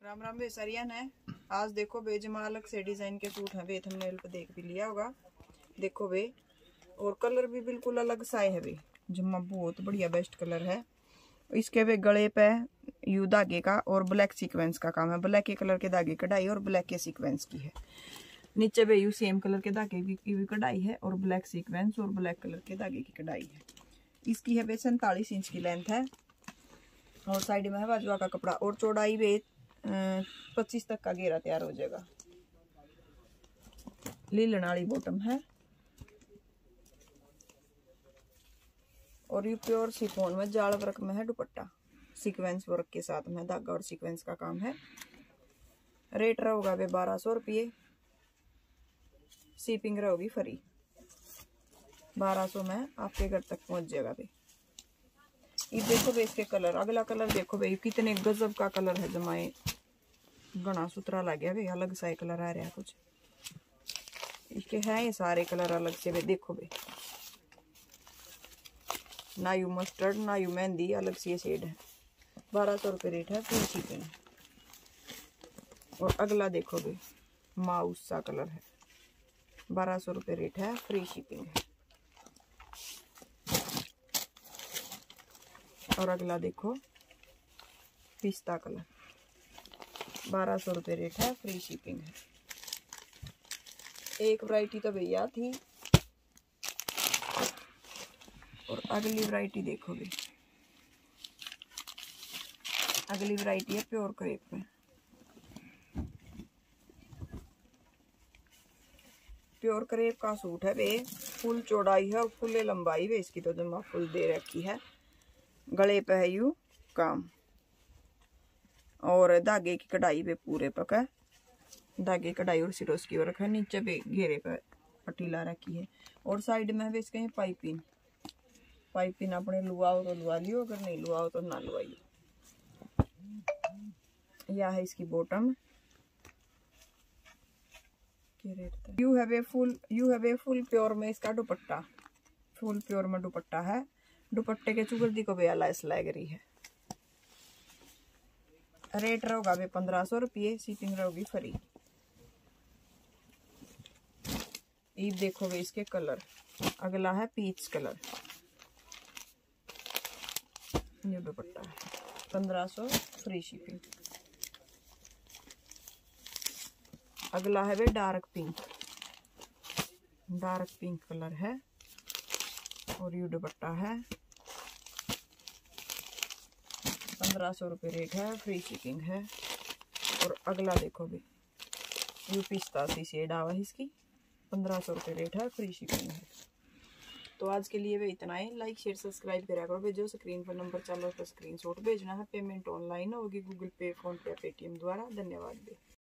राम राम वे सरियन है। आज देखो बे जमा अलग से डिजाइन के सूट हैं वे, थंबनेल पे देख भी लिया होगा। देखो वे, और कलर भी बिल्कुल अलग सा है वे, जमा बहुत बढ़िया बेस्ट कलर है। इसके वे गले पे यू धागे का और ब्लैक सीक्वेंस का काम है। ब्लैक के कलर के धागे कढ़ाई और ब्लैक के सीक्वेंस की है। नीचे वे यू सेम कलर के धागे की भी कढ़ाई है और ब्लैक सीक्वेंस और ब्लैक कलर के धागे की कढ़ाई है। इसकी है वे 47 इंच की लेंथ है और साइड में है बाजुआ का कपड़ा और चौड़ाई वे 25 तक का घेरा तैयार हो जाएगा। लीलन वाली बॉटम है और ये प्योर शिफॉन में जाल वर्क में है दुपट्टा, सीक्वेंस वर्क के साथ में धागा और सीक्वेंस का काम है। रेट रहेगा वे 1200 रुपये, शिपिंग रहेगी फ्री। 1200 में आपके घर तक पहुंच जाएगा वे। ये देखो वे इसके कलर, अगला कलर देखो वे कितने गजब का कलर है। जमाए घना सुथरा लग गया वे, अलग सा कलर आ रहा है कुछ इसके है। ये सारे कलर अलग से वे देखो वे, ना यू मस्टर्ड ना यू मेहंदी, अलग से शेड है। 1200 रुपये रेट है, फ्री शिपिंग। और अगला देखो वे माउस सा कलर है, 1200 रुपये रेट है, फ्री शिपिंग है। और अगला देखो पिस्ता कलर, 1200 रुपये रेट है, फ्री शिपिंग है। एक वैरायटी तो भैया थी और अगली वैरायटी देखो भी, अगली वैरायटी है प्योर क्रेप में। प्योर क्रेप का सूट है वे, फुल चौड़ाई है और फुल लंबाई वे इसकी तो जमा फुल दे रखी है। गले पे है यू काम और धागे की कढ़ाई पे पूरे पका है, धागे कढ़ाई और सिरोस की वर्क है। नीचे पे घेरे पे पट्टी ला रखी है और साइड में है इसके पाइपिंग। पाइपिंग अपने लुआओ तो लुआ लियो, अगर नहीं लुआओ तो ना लुआइयो। यह है इसकी bottom. You have a full pure में इसका दुपट्टा, फुल प्योर में दुपट्टा है। दुपट्टे के चुगर्दी को भी लाइस लग रही है। रेट रहेगा वे 1500 रुपये, शिपिंग रहेगी फ्री। ये देखो वे इसके कलर, अगला है पीच कलर। ये दुपट्टा है 1500, फ्री शिपिंग। अगला है वे dark pink, dark pink colour है और ये दुपट्टा है। 1500 रुपये रेट है, फ्री शिपिंग है। और अगला देखो भी यू पिस्ता सी शेड आवा है इसकी, 1500 रुपये रेट है, फ्री शिपिंग है। तो आज के लिए वे इतना ही। लाइक शेयर सब्सक्राइब करा करो। जो स्क्रीन पर नंबर चल रहा है स्क्रीनशॉट भेजना है। पेमेंट ऑनलाइन होगी, Google Pay, PhonePe, Paytm द्वारा। धन्यवाद।